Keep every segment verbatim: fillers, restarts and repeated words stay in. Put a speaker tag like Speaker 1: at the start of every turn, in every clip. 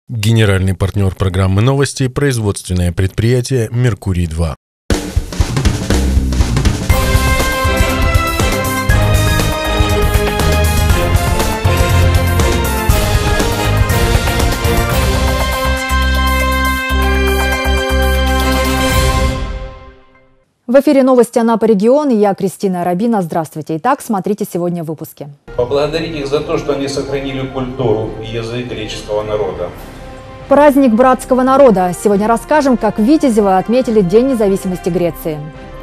Speaker 1: Генеральный партнер программы «Новости» – производственное предприятие «Меркурий-два».
Speaker 2: В эфире новости Анапа регион, и я, Кристина Рабина. Здравствуйте. Итак, смотрите сегодня в выпуске.
Speaker 3: Поблагодарить их за то, что они сохранили культуру и язык греческого народа.
Speaker 2: Праздник братского народа. Сегодня расскажем, как в Витязево отметили День независимости Греции.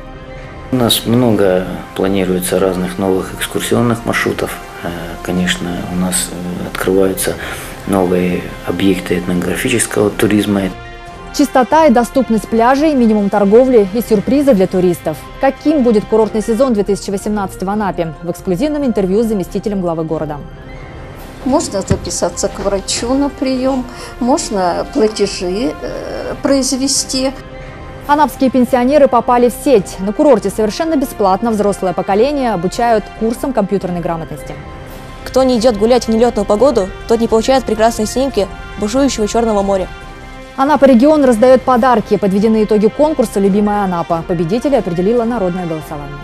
Speaker 4: У нас много планируется разных новых экскурсионных маршрутов. Конечно, у нас открываются новые объекты этнографического туризма.
Speaker 2: Чистота и доступность пляжей, минимум торговли и сюрпризы для туристов. Каким будет курортный сезон две тысячи восемнадцатый в Анапе? В эксклюзивном интервью с заместителем главы города.
Speaker 5: Можно записаться к врачу на прием, можно платежи э, произвести.
Speaker 2: Анапские пенсионеры попали в сеть. На курорте совершенно бесплатно взрослое поколение обучают курсам компьютерной грамотности.
Speaker 6: Кто не идет гулять в нелетную погоду, тот не получает прекрасные снимки бушующего Черного моря.
Speaker 2: Анапа регион раздает подарки. Подведены итоги конкурса «Любимая Анапа». Победителя определило народное голосование.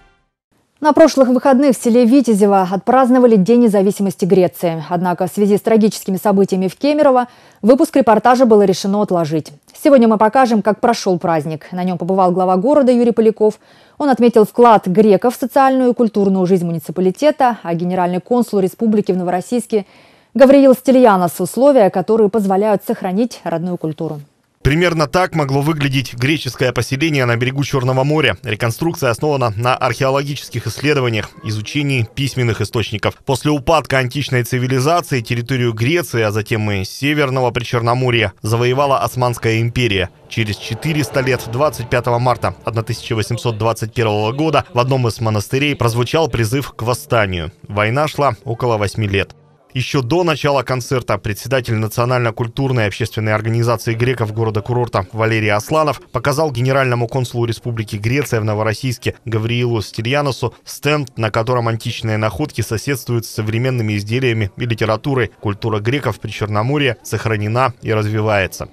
Speaker 2: На прошлых выходных в селе Витязево отпраздновали День независимости Греции. Однако в связи с трагическими событиями в Кемерово выпуск репортажа было решено отложить. Сегодня мы покажем, как прошел праздник. На нем побывал глава города Юрий Поляков. Он отметил вклад греков в социальную и культурную жизнь муниципалитета, а генеральный консул республики в Новороссийске Гавриил Стельянос – условия, которые позволяют сохранить родную культуру.
Speaker 7: Примерно так могло выглядеть греческое поселение на берегу Черного моря. Реконструкция основана на археологических исследованиях, изучении письменных источников. После упадка античной цивилизации территорию Греции, а затем и Северного Причерноморья, завоевала Османская империя. Через четыреста лет, двадцать пятого марта тысяча восемьсот двадцать первого года, в одном из монастырей прозвучал призыв к восстанию. Война шла около восьми лет. Еще до начала концерта председатель национально-культурной общественной организации греков города-курорта Валерий Асланов показал генеральному консулу Республики Греция в Новороссийске Гавриилу Стельяносу стенд, на котором античные находки соседствуют с современными изделиями и литературой. Культура греков в Причерноморье сохранена и развивается.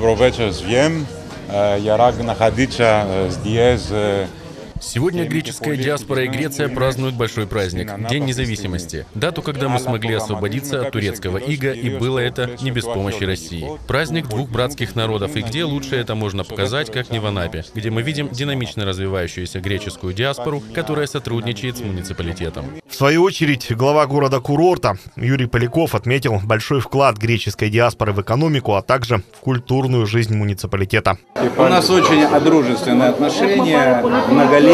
Speaker 1: Сегодня греческая диаспора и Греция празднуют большой праздник – День независимости. Дату, когда мы смогли освободиться от турецкого ига, и было это не без помощи России. Праздник двух братских народов, и где лучше это можно показать, как не в Анапе, где мы видим динамично развивающуюся греческую диаспору, которая сотрудничает с муниципалитетом.
Speaker 7: В свою очередь, глава города-курорта Юрий Поляков отметил большой вклад греческой диаспоры в экономику, а также в культурную жизнь муниципалитета.
Speaker 3: У нас очень дружественные отношения, многолетние.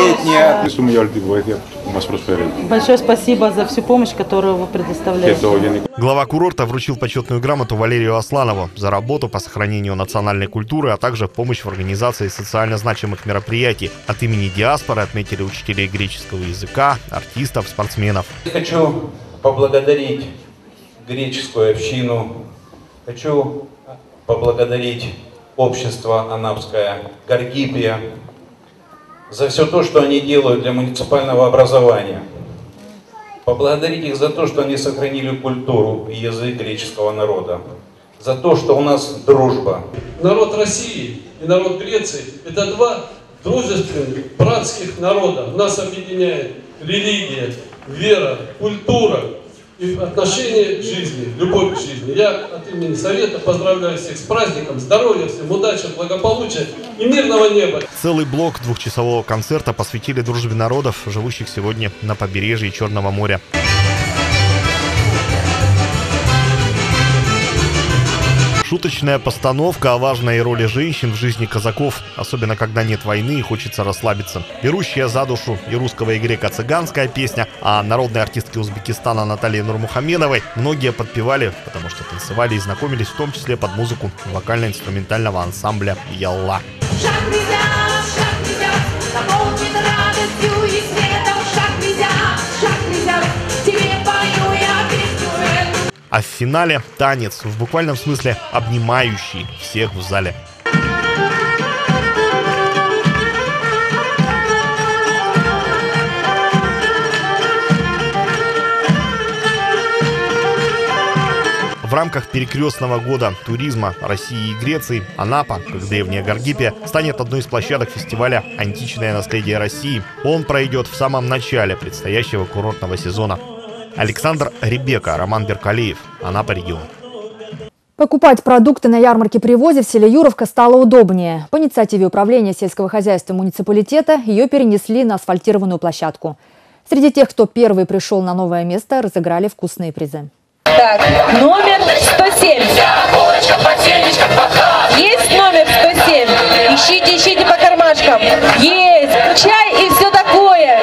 Speaker 8: Большое спасибо за всю помощь, которую вы предоставляете.
Speaker 7: Глава курорта вручил почетную грамоту Валерию Асланову за работу по сохранению национальной культуры, а также помощь в организации социально значимых мероприятий. От имени диаспоры отметили учителей греческого языка, артистов, спортсменов.
Speaker 3: Хочу поблагодарить греческую общину, хочу поблагодарить общество Анапская Гаргипия за все то, что они делают для муниципального образования. Поблагодарить их за то, что они сохранили культуру и язык греческого народа. За то, что у нас дружба.
Speaker 9: Народ России и народ Греции – это два дружественных, братских народа. Нас объединяет религия, вера, культура и отношение к жизни, любовь к жизни. Я от имени Совета поздравляю всех с праздником, здоровья всем, удачи, благополучия и мирного неба.
Speaker 7: Целый блок двухчасового концерта посвятили дружбе народов, живущих сегодня на побережье Черного моря. Шуточная постановка о важной роли женщин в жизни казаков, особенно когда нет войны и хочется расслабиться. Берущая за душу и русского, и грека цыганская песня, а народной артистки Узбекистана Натальи Нурмухамедовой многие подпевали, потому что танцевали и знакомились в том числе под музыку вокально-инструментального ансамбля «Ялла». А в финале танец, в буквальном смысле обнимающий всех в зале. В В рамках перекрестного года туризма России и Греции Анапа, как древняя Гаргипия, станет одной из площадок фестиваля «Античное наследие России». Он пройдет в самом начале предстоящего курортного сезона. Александр Ребека, Роман Беркалеев, Анапа регион.
Speaker 2: Покупать продукты на ярмарке Привозе в селе Юровка стало удобнее. По инициативе управления сельского хозяйства муниципалитета ее перенесли на асфальтированную площадку. Среди тех, кто первый пришел на новое место, разыграли вкусные призы.
Speaker 10: Так, номер сто семь. Есть номер сто семь? Ищите, ищите по кармашкам. Есть. Чай и все такое.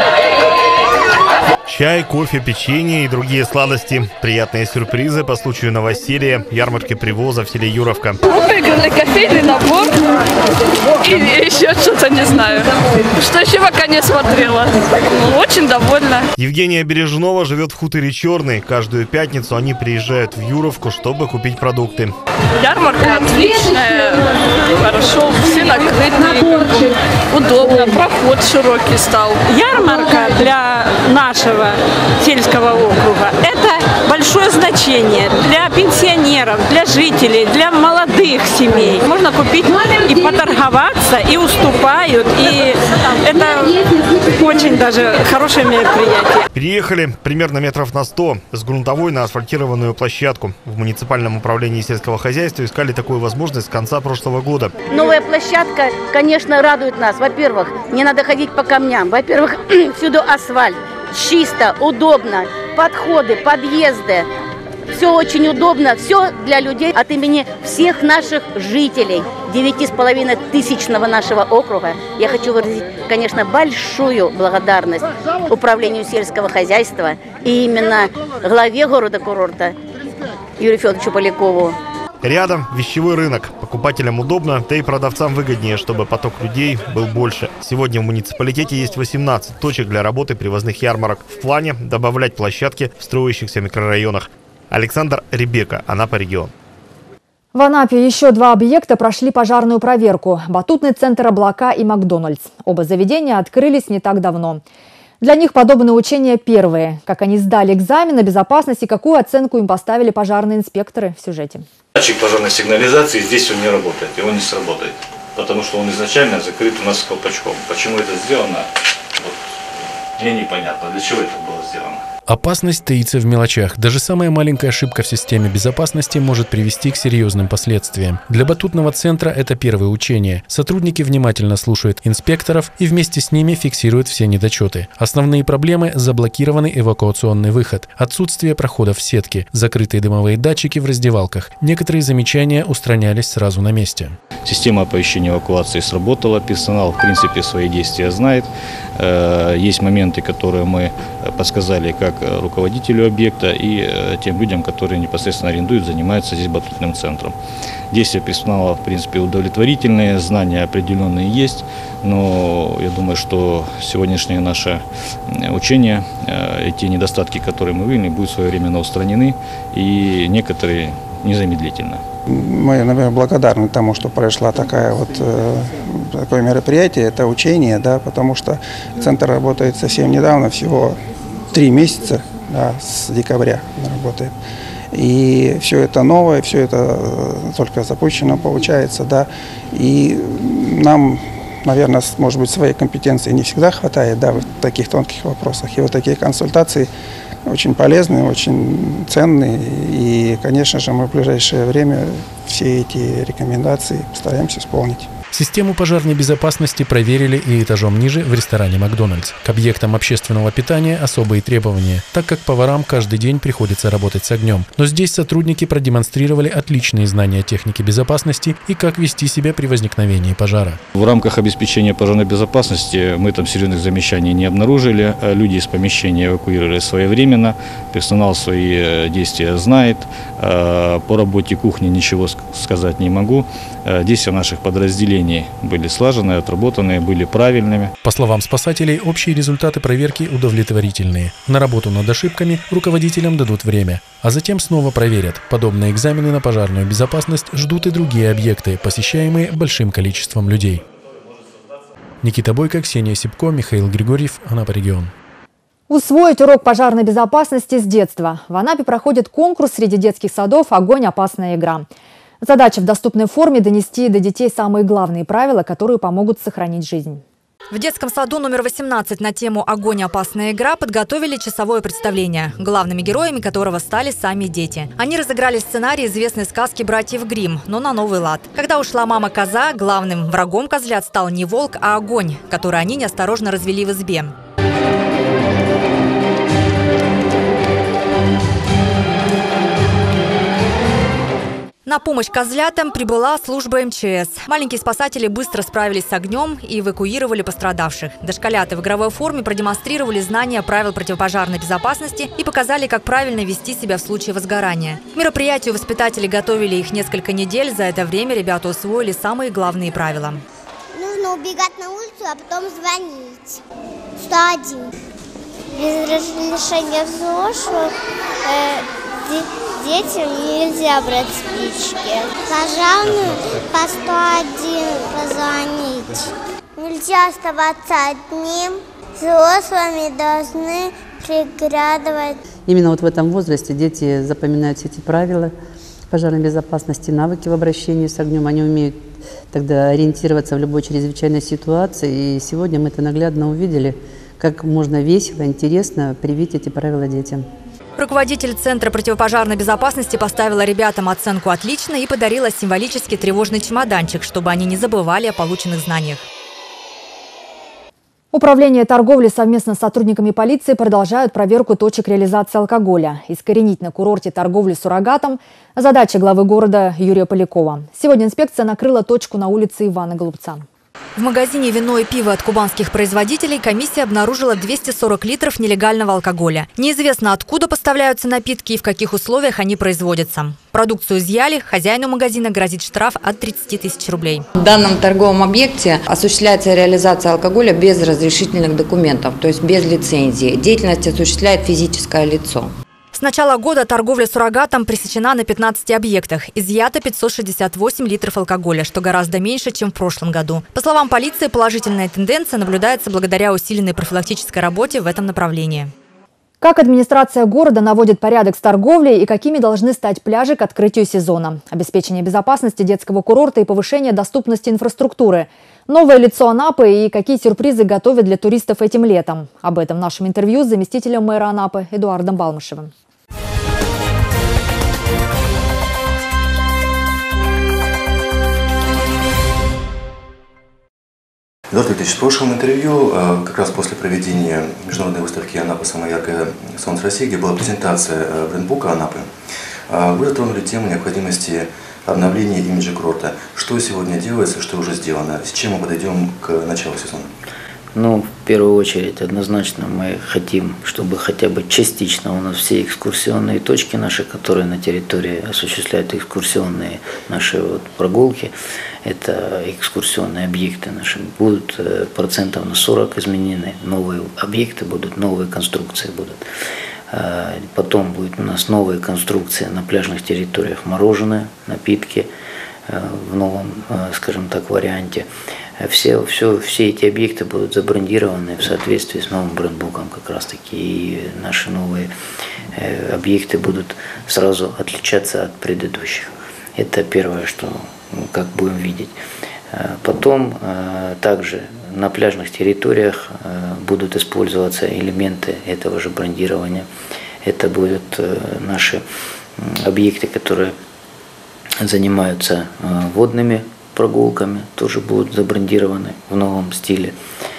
Speaker 7: Чай, кофе, печенье и другие сладости. Приятные сюрпризы по случаю новоселья ярмарки Привоза в селе Юровка.
Speaker 11: Мы выиграли кофейный набор и еще что-то, не знаю. Что еще пока не смотрела. Очень довольна.
Speaker 7: Евгения Бережнова живет в хуторе Черный. Каждую пятницу они приезжают в Юровку, чтобы купить продукты.
Speaker 11: Ярмарка отличная, хорошо, все накрыты, удобно, проход широкий стал.
Speaker 12: Ярмарка для нашего сельского округа – это большое значение для пенсионеров, для жителей, для молодых семей. Можно купить и поторговаться, и уступают, и это очень даже хорошее мероприятие.
Speaker 7: Переехали примерно метров на сто с грунтовой на асфальтированную площадку. В муниципальном управлении сельского хозяйства искали такую возможность с конца прошлого года.
Speaker 13: Новая площадка, конечно, радует нас. Во-первых, не надо ходить по камням. Во-первых, всюду асфальт. Чисто, удобно. Подходы, подъезды. Все очень удобно. Все для людей от имени всех наших жителей. девяти с половиной тысячного нашего округа. Я хочу выразить, конечно, большую благодарность управлению сельского хозяйства и именно главе города-курорта Юрию Федоровичу Полякову.
Speaker 7: Рядом вещевой рынок. Покупателям удобно, да и продавцам выгоднее, чтобы поток людей был больше. Сегодня в муниципалитете есть восемнадцать точек для работы привозных ярмарок. В плане добавлять площадки в строящихся микрорайонах. Александр Ребека, Анапа регион.
Speaker 2: В Анапе еще два объекта прошли пожарную проверку. Батутный центр «Облака» и «Макдональдс». Оба заведения открылись не так давно. Для них подобные учения первые. Как они сдали экзамен на безопасность и какую оценку им поставили пожарные инспекторы в сюжете.
Speaker 14: Датчик пожарной сигнализации здесь он не работает, и он не сработает, потому что он изначально закрыт у нас колпачком. Почему это сделано, вот, мне непонятно, для чего это было сделано.
Speaker 1: Опасность таится в мелочах. Даже самая маленькая ошибка в системе безопасности может привести к серьезным последствиям. Для батутного центра это первое учение. Сотрудники внимательно слушают инспекторов и вместе с ними фиксируют все недочеты. Основные проблемы – заблокированный эвакуационный выход, отсутствие проходов в сетке, закрытые дымовые датчики в раздевалках. Некоторые замечания устранялись сразу на месте.
Speaker 14: Система оповещения эвакуации сработала, персонал в принципе свои действия знает. Есть моменты, которые мы подсказали как руководителю объекта и тем людям, которые непосредственно арендуют, занимаются здесь батутным центром. Действия персонала в принципе удовлетворительные, знания определенные есть, но я думаю, что сегодняшнее наше учение, эти недостатки, которые мы выявили, будут своевременно устранены и некоторые незамедлительно.
Speaker 15: Мы, наверное, благодарны тому, что произошло такая вот, э, такое мероприятие, это учение, да, потому что центр работает совсем недавно, всего три месяца, да, с декабря работает. И все это новое, все это только запущено получается, да, и нам, наверное, может быть, своей компетенции не всегда хватает, да, в таких тонких вопросах. И вот такие консультации очень полезные, очень ценные. И, конечно же, мы в ближайшее время все эти рекомендации постараемся исполнить.
Speaker 1: Систему пожарной безопасности проверили и этажом ниже в ресторане «Макдональдс». К объектам общественного питания особые требования, так как поварам каждый день приходится работать с огнем. Но здесь сотрудники продемонстрировали отличные знания техники безопасности и как вести себя при возникновении пожара.
Speaker 14: В рамках обеспечения пожарной безопасности мы там серьезных замечаний не обнаружили. Люди из помещения эвакуировали своевременно, персонал свои действия знает. По работе кухни ничего сказать не могу. Действия наших подразделений были слаженные, отработанные, были правильными.
Speaker 1: По словам спасателей, общие результаты проверки удовлетворительные. На работу над ошибками руководителям дадут время, а затем снова проверят. Подобные экзамены на пожарную безопасность ждут и другие объекты, посещаемые большим количеством людей. Никита Бойко, Ксения Сипко, Михаил Григорьев, Анапа регион.
Speaker 2: Усвоить урок пожарной безопасности с детства. В Анапе проходит конкурс среди детских садов «Огонь. Опасная игра». Задача в доступной форме донести до детей самые главные правила, которые помогут сохранить жизнь. В детском саду номер восемнадцать на тему «Огонь. Опасная игра» подготовили часовое представление, главными героями которого стали сами дети. Они разыграли сценарий известной сказки «Братьев Гримм», но на новый лад. Когда ушла мама-коза, главным врагом козлят стал не волк, а огонь, который они неосторожно развели в избе. На помощь козлятам прибыла служба эм че эс. Маленькие спасатели быстро справились с огнем и эвакуировали пострадавших. Дошколята в игровой форме продемонстрировали знания правил противопожарной безопасности и показали, как правильно вести себя в случае возгорания. К мероприятию воспитатели готовили их несколько недель. За это время ребята усвоили самые главные правила.
Speaker 16: Нужно убегать на улицу, а потом звонить. сто один. Без разрешения взрослых э, детям нельзя брать спички. Пожалуйста, по сто один позвонить. Нельзя оставаться одним. Взрослыми должны приглядывать.
Speaker 17: Именно вот в этом возрасте дети запоминают все эти правила пожарной безопасности, навыки в обращении с огнем. Они умеют тогда ориентироваться в любой чрезвычайной ситуации. И сегодня мы это наглядно увидели, как можно весело, интересно привить эти правила детям.
Speaker 2: Руководитель Центра противопожарной безопасности поставила ребятам оценку «Отлично» и подарила символический тревожный чемоданчик, чтобы они не забывали о полученных знаниях. Управление торговли совместно с сотрудниками полиции продолжают проверку точек реализации алкоголя. Искоренить на курорте торговлю суррогатом – задача главы города Юрия Полякова. Сегодня инспекция накрыла точку на улице Ивана Голубца. В магазине «Вино и пиво» от кубанских производителей комиссия обнаружила двести сорок литров нелегального алкоголя. Неизвестно, откуда поставляются напитки и в каких условиях они производятся. Продукцию изъяли, хозяину магазина грозит штраф от тридцати тысяч рублей.
Speaker 18: В данном торговом объекте осуществляется реализация алкоголя без разрешительных документов, то есть без лицензии. Деятельность осуществляет физическое лицо.
Speaker 2: С начала года торговля суррогатом пресечена на пятнадцати объектах. Изъято пятьсот шестьдесят восемь литров алкоголя, что гораздо меньше, чем в прошлом году. По словам полиции, положительная тенденция наблюдается благодаря усиленной профилактической работе в этом направлении. Как администрация города наводит порядок с торговлей и какими должны стать пляжи к открытию сезона? Обеспечение безопасности детского курорта и повышение доступности инфраструктуры. Новое лицо Анапы и какие сюрпризы готовят для туристов этим летом? Об этом в нашем интервью с заместителем мэра Анапы Эдуардом Балмышевым.
Speaker 19: Эдуард Викторович, в прошлом интервью, как раз после проведения международной выставки «Анапа. Самое яркое солнце России», где была презентация брендбука Анапы, вы затронули тему необходимости обновления имиджа курорта. Что сегодня делается, что уже сделано? С чем мы подойдем к началу сезона?
Speaker 4: Ну, в первую очередь, однозначно мы хотим, чтобы хотя бы частично у нас все экскурсионные точки наши, которые на территории осуществляют экскурсионные наши вот прогулки, это экскурсионные объекты наши, будут процентов на сорок изменены, новые объекты будут, новые конструкции будут. Потом будет у нас новые конструкции на пляжных территориях, мороженое, напитки в новом, скажем так, варианте. Все, все, все эти объекты будут забрендированы в соответствии с новым брендбуком как раз таки. И наши новые э, объекты будут сразу отличаться от предыдущих. Это первое, что ну, как будем видеть. Потом э, также на пляжных территориях э, будут использоваться элементы этого же брендирования. Это будут э, наши объекты, которые занимаются э, водными прогулками, тоже будут забрендированы в новом стиле.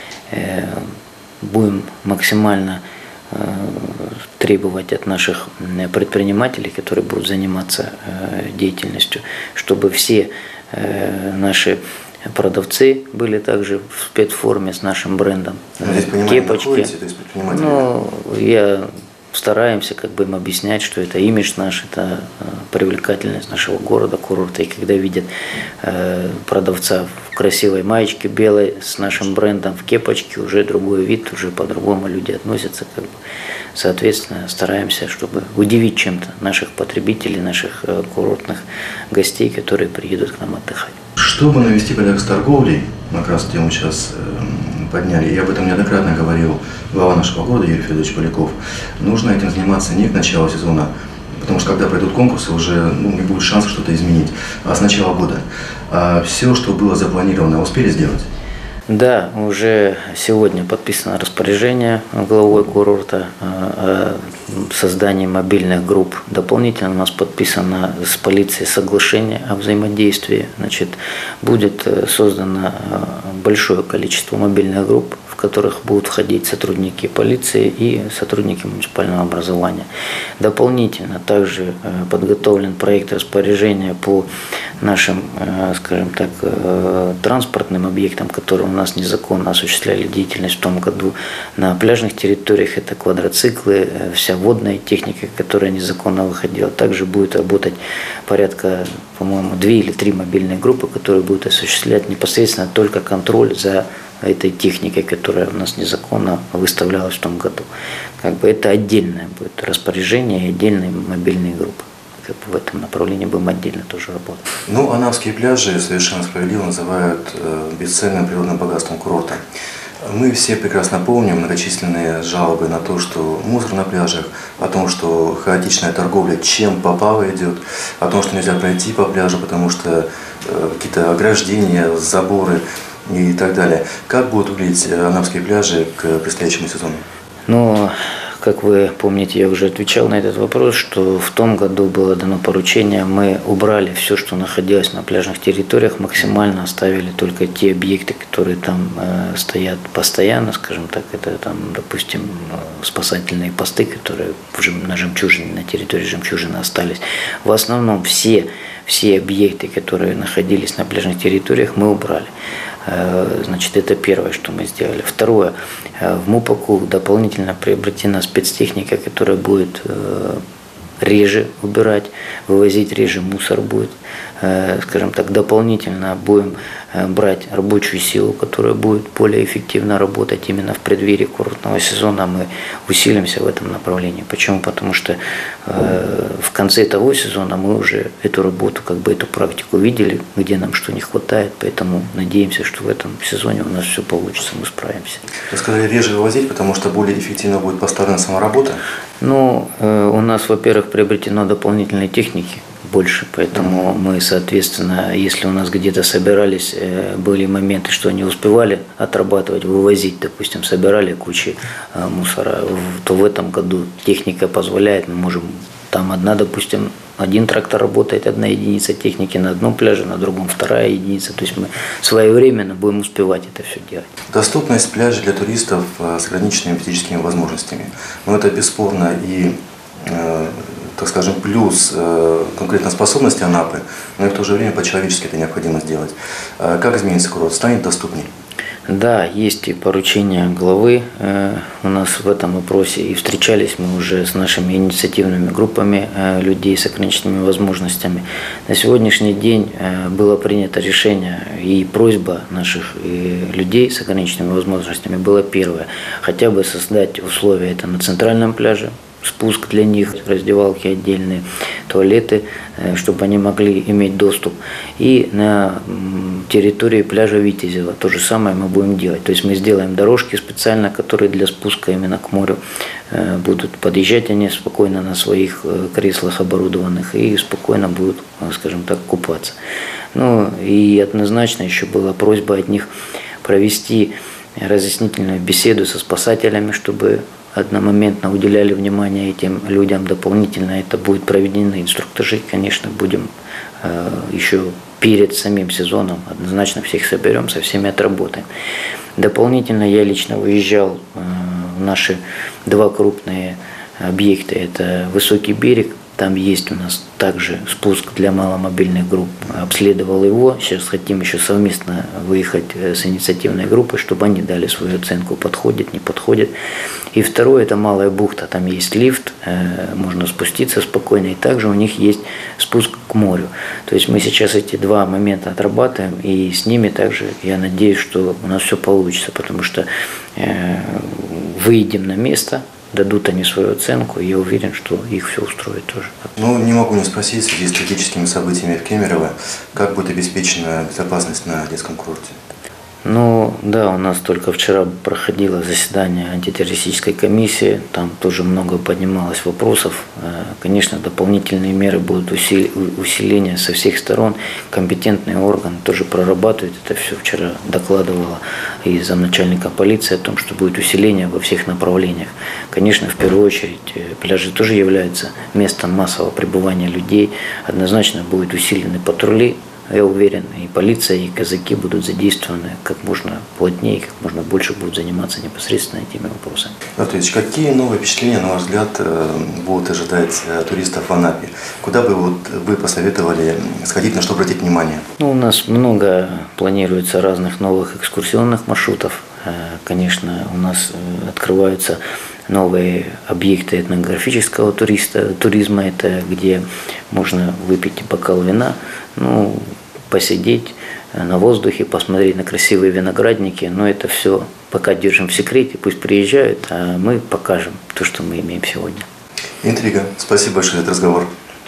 Speaker 4: Будем максимально требовать от наших предпринимателей, которые будут заниматься деятельностью, чтобы все наши продавцы были также в спецформе с нашим брендом.
Speaker 19: Здесь
Speaker 4: Кепочки.
Speaker 19: Находите, то есть предприниматели?
Speaker 4: Ну, я стараемся как бы им объяснять, что это имидж наш, это привлекательность нашего города, курорта. И когда видят э, продавца в красивой маечке белой с нашим брендом в кепочке, уже другой вид, уже по-другому люди относятся. Как бы. Соответственно, стараемся, чтобы удивить чем-то наших потребителей, наших э, курортных гостей, которые приедут к нам отдыхать.
Speaker 19: Чтобы навести порядок с торговлей, как раз тему сейчас э, подняли, и об этом неоднократно говорил глава нашего города Юрий Федорович Поляков, нужно этим заниматься не к началу сезона, потому что когда пройдут конкурсы, уже ну, не будет шанса что-то изменить, а с начала года. А все, что было запланировано, успели сделать?
Speaker 4: Да, уже сегодня подписано распоряжение главой курорта о создании мобильных групп. Дополнительно у нас подписано с полицией соглашение о взаимодействии. Значит, будет создано большое количество мобильных групп, в которых будут входить сотрудники полиции и сотрудники муниципального образования. Дополнительно также подготовлен проект распоряжения по нашим, скажем так, транспортным объектам, которые у нас незаконно осуществляли деятельность в том году на пляжных территориях. Это квадроциклы, вся водная техника, которая незаконно выходила. Также будет работать порядка, по-моему, две или три мобильные группы, которые будут осуществлять непосредственно только контроль за этой техникой, которая у нас незаконно выставлялась в том году. Как бы это отдельное будет распоряжение и отдельные мобильные группы. Как бы в этом направлении будем отдельно тоже работать.
Speaker 19: Ну, анапские пляжи совершенно справедливо называют э, бесценным природным богатством курорта. Мы все прекрасно помним многочисленные жалобы на то, что мусор на пляжах, о том, что хаотичная торговля чем попало идет, о том, что нельзя пройти по пляжу, потому что э, какие-то ограждения, заборы и так далее. Как будут выглядеть анапские пляжи к предстоящему сезону?
Speaker 4: Ну, как вы помните, я уже отвечал на этот вопрос, что в том году было дано поручение, мы убрали все, что находилось на пляжных территориях, максимально оставили только те объекты, которые там э, стоят постоянно, скажем так, это там, допустим, спасательные посты, которые на Жемчужине, на территории Жемчужины остались. В основном все, все объекты, которые находились на пляжных территориях, мы убрали. Значит, это первое, что мы сделали. Второе, в МУПАКу дополнительно приобретена спецтехника, которая будет реже убирать, вывозить реже мусор будет. Скажем так, дополнительно будем брать рабочую силу, которая будет более эффективно работать именно в преддверии курортного сезона. Мы усилимся в этом направлении. Почему? Потому что в конце того сезона мы уже эту работу, как бы эту практику видели, где нам что не хватает, поэтому надеемся, что в этом сезоне у нас все получится, мы справимся.
Speaker 19: Вы сказали реже вывозить, потому что более эффективно будет поставлена сама работа?
Speaker 4: Ну, у нас, во-первых, приобретено дополнительной техники больше, поэтому мы, соответственно, если у нас где-то собирались, были моменты, что не успевали отрабатывать, вывозить, допустим, собирали кучи мусора, то в этом году техника позволяет, мы можем, там одна, допустим, один трактор работает, одна единица техники на одном пляже, на другом вторая единица, то есть мы своевременно будем успевать это все делать.
Speaker 19: Доступность пляжа для туристов с ограниченными физическими возможностями, но это бесспорно и так скажем, плюс э, конкурентоспособности Анапы, но и в то же время по-человечески это необходимо сделать. Э, как изменится курорт? Станет доступней?
Speaker 4: Да, есть и поручения главы э, у нас в этом вопросе, и встречались мы уже с нашими инициативными группами э, людей с ограниченными возможностями. На сегодняшний день э, было принято решение, и просьба наших э, людей с ограниченными возможностями была первая, хотя бы создать условия это на центральном пляже, спуск для них, раздевалки отдельные, туалеты, чтобы они могли иметь доступ. И на территории пляжа Витязева то же самое мы будем делать. То есть мы сделаем дорожки специально, которые для спуска именно к морю будут подъезжать они спокойно на своих креслах оборудованных и спокойно будут, скажем так, купаться. Ну и однозначно еще была просьба от них провести разъяснительную беседу со спасателями, чтобы одномоментно уделяли внимание этим людям дополнительно. Это будет проведены инструктажи, конечно, будем э, еще перед самим сезоном однозначно всех соберем, со всеми отработаем. Дополнительно я лично выезжал э, в наши два крупные объекта, это Высокий берег, там есть у нас также спуск для маломобильных групп, обследовал его, сейчас хотим еще совместно выехать с инициативной группой, чтобы они дали свою оценку, подходит, не подходит. И второе, это Малая бухта, там есть лифт, можно спуститься спокойно, и также у них есть спуск к морю. То есть мы сейчас эти два момента отрабатываем, и с ними также, я надеюсь, что у нас все получится, потому что выйдем на место, дадут они свою оценку, и я уверен, что их все устроит тоже.
Speaker 19: Ну, не могу не спросить, в связи с трагическими событиями в Кемерово, как будет обеспечена безопасность на детском курорте?
Speaker 4: Ну, да, у нас только вчера проходило заседание антитеррористической комиссии, там тоже много поднималось вопросов. Конечно, дополнительные меры будут усиления со всех сторон. Компетентные органы тоже прорабатывают это все. Вчера докладывала и замначальника полиции о том, что будет усиление во всех направлениях. Конечно, в первую очередь, пляжи тоже являются местом массового пребывания людей. Однозначно будут усилены патрули. Я уверен, и полиция, и казаки будут задействованы как можно плотнее, как можно больше будут заниматься непосредственно этими вопросами.
Speaker 19: Анатольевич, какие новые впечатления, на ваш взгляд, будут ожидать туристов в Анапе? Куда бы вот вы посоветовали сходить, на что обратить внимание?
Speaker 4: Ну, у нас много планируется разных новых экскурсионных маршрутов. Конечно, у нас открываются новые объекты этнографического туриста, туризма, это где можно выпить бокал вина, ну, посидеть на воздухе, посмотреть на красивые виноградники, но это все пока держим в секрете, пусть приезжают, а мы покажем то, что мы имеем сегодня.
Speaker 19: Интрига. Спасибо большое за этот разговор.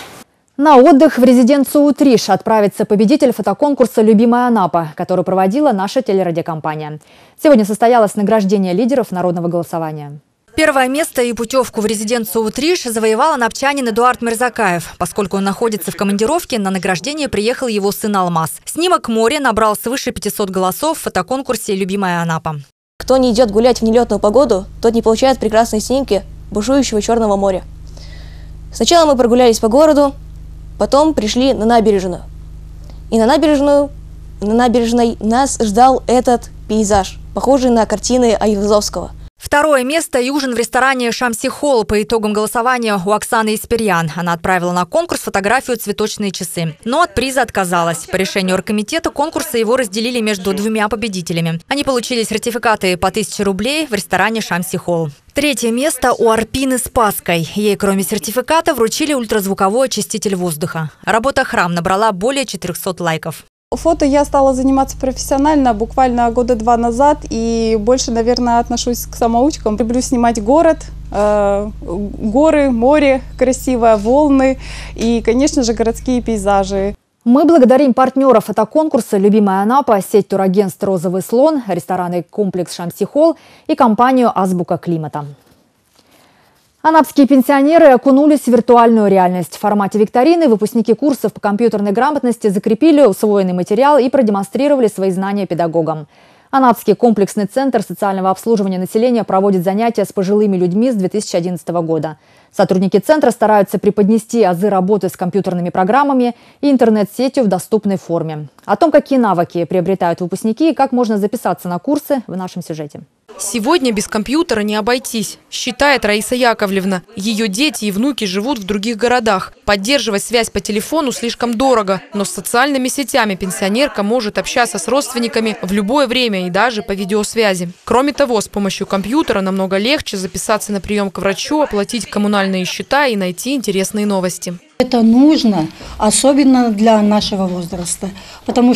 Speaker 2: На отдых в резиденцию Утриш отправится победитель фотоконкурса «Любимая Анапа», который проводила наша телерадиокомпания. Сегодня состоялось награждение лидеров народного голосования. Первое место и путевку в резиденцию Утриш завоевал анапчанин Эдуард Мирзакаев. Поскольку он находится в командировке, на награждение приехал его сын Алмаз. Снимок «Море» набрал свыше пятисот голосов в фотоконкурсе «Любимая Анапа».
Speaker 6: Кто не идет гулять в нелетную погоду, тот не получает прекрасные снимки бушующего Черного моря. Сначала мы прогулялись по городу, потом пришли на набережную. И на набережную, на набережной нас ждал этот пейзаж, похожий на картины Айвазовского.
Speaker 2: Второе место и ужин в ресторане «Шамси Холл» по итогам голосования у Оксаны Испирьян. Она отправила на конкурс фотографию «Цветочные часы». Но от приза отказалась. По решению оргкомитета конкурса его разделили между двумя победителями. Они получили сертификаты по тысяче рублей в ресторане «Шамси Холл». Третье место у Арпины Спасской. Ей, кроме сертификата, вручили ультразвуковой очиститель воздуха. Работа «Храм» набрала более четырёхсот лайков.
Speaker 20: Фото я стала заниматься профессионально буквально года два назад и больше, наверное, отношусь к самоучкам. Люблю снимать город, э, горы, море красивое, волны и, конечно же, городские пейзажи.
Speaker 2: Мы благодарим партнеров фотоконкурса «Любимая Анапа», сеть турагентств «Розовый слон», ресторанный комплекс «Шамси Холл» и компанию «Азбука климата». Анапские пенсионеры окунулись в виртуальную реальность. В формате викторины выпускники курсов по компьютерной грамотности закрепили усвоенный материал и продемонстрировали свои знания педагогам. Анапский комплексный центр социального обслуживания населения проводит занятия с пожилыми людьми с две тысячи одиннадцатого года. Сотрудники центра стараются преподнести азы работы с компьютерными программами и интернет-сетью в доступной форме. О том, какие навыки приобретают выпускники и как можно записаться на курсы, в нашем сюжете.
Speaker 21: Сегодня без компьютера не обойтись, считает Раиса Яковлевна. Ее дети и внуки живут в других городах. Поддерживать связь по телефону слишком дорого, но с социальными сетями пенсионерка может общаться с родственниками в любое время и даже по видеосвязи. Кроме того, с помощью компьютера намного легче записаться на прием к врачу, оплатить коммунальные счета и найти интересные новости.
Speaker 22: Это нужно, особенно для нашего возраста, потому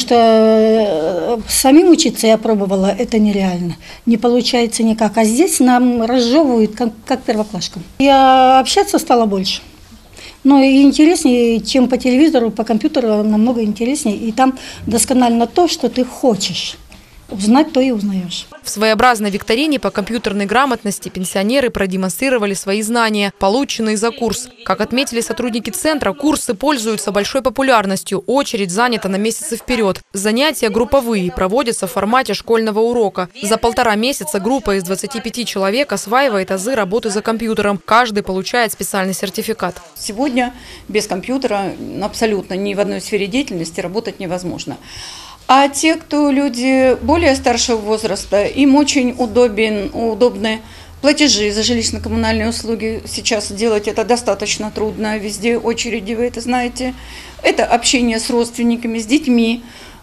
Speaker 22: что самим учиться я пробовала, это нереально, не получается никак, а здесь нам разжевывают, как, как первоклашкам. Я общаться стала больше, но и интереснее, чем по телевизору, по компьютеру намного интереснее, и там досконально то, что ты хочешь. Узнать, то и узнаешь.
Speaker 21: В своеобразной викторине по компьютерной грамотности пенсионеры продемонстрировали свои знания, полученные за курс. Как отметили сотрудники центра, курсы пользуются большой популярностью, очередь занята на месяцы вперед. Занятия групповые, проводятся в формате школьного урока. За полтора месяца группа из двадцати пяти человек осваивает азы работы за компьютером. Каждый получает специальный сертификат.
Speaker 23: Сегодня без компьютера абсолютно ни в одной сфере деятельности работать невозможно. А те, кто люди более старшего возраста, им очень удобен, удобны платежи за жилищно-коммунальные услуги. Сейчас делать это достаточно трудно, везде очереди, вы это знаете. Это общение с родственниками, с детьми.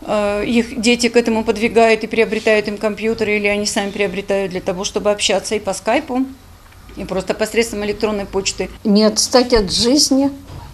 Speaker 23: Их дети к этому подвигают и приобретают им компьютеры, или они сами приобретают для того, чтобы общаться и по скайпу, и просто посредством электронной почты.
Speaker 5: Не отстать от жизни.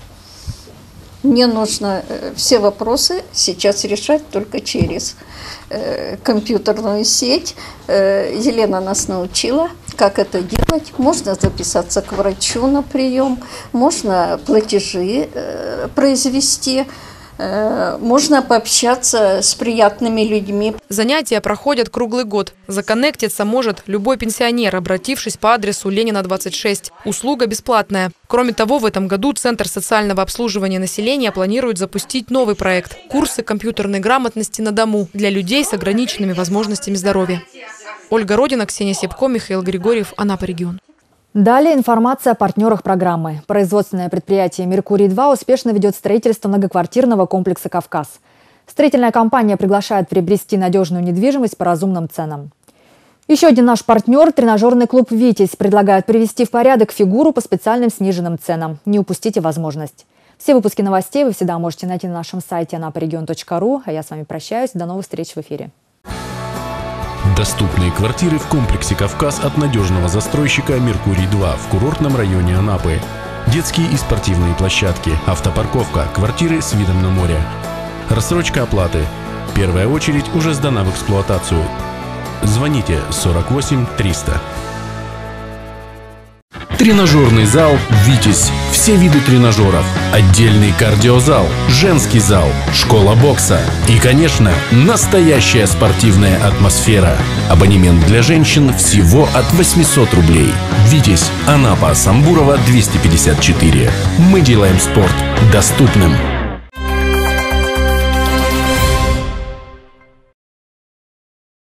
Speaker 5: Мне нужно все вопросы сейчас решать только через э, компьютерную сеть. Э, Елена нас научила, как это делать. Можно записаться к врачу на прием, можно платежи э, произвести Можно пообщаться с приятными людьми.
Speaker 21: Занятия проходят круглый год. Законнектиться может любой пенсионер, обратившись по адресу Ленина, двадцать шесть. Услуга бесплатная. Кроме того, в этом году Центр социального обслуживания населения планирует запустить новый проект – курсы компьютерной грамотности на дому для людей с ограниченными возможностями здоровья. Ольга Родина, Ксения Сепко, Михаил Григорьев, Анапа регион.
Speaker 2: Далее информация о партнерах программы. Производственное предприятие «Меркурий-два» успешно ведет строительство многоквартирного комплекса «Кавказ». Строительная компания приглашает приобрести надежную недвижимость по разумным ценам. Еще один наш партнер – тренажерный клуб «Витязь» предлагает привести в порядок фигуру по специальным сниженным ценам. Не упустите возможность. Все выпуски новостей вы всегда можете найти на нашем сайте анапарегион точка ру. А я с вами прощаюсь. До новых встреч в эфире.
Speaker 3: Доступные квартиры в комплексе «Кавказ» от надежного застройщика «Меркурий-два» в курортном районе Анапы. Детские и спортивные площадки, автопарковка, квартиры с видом на море. Рассрочка оплаты. Первая очередь уже сдана в эксплуатацию. Звоните сорок восемь триста. Тренажерный зал «Витязь». Все виды тренажеров. Отдельный кардиозал, женский зал, школа бокса. И, конечно, настоящая спортивная атмосфера. Абонемент для женщин всего от восьмисот рублей. «Витязь», Анапа, Самбурова, двести пятьдесят четыре. Мы делаем спорт доступным.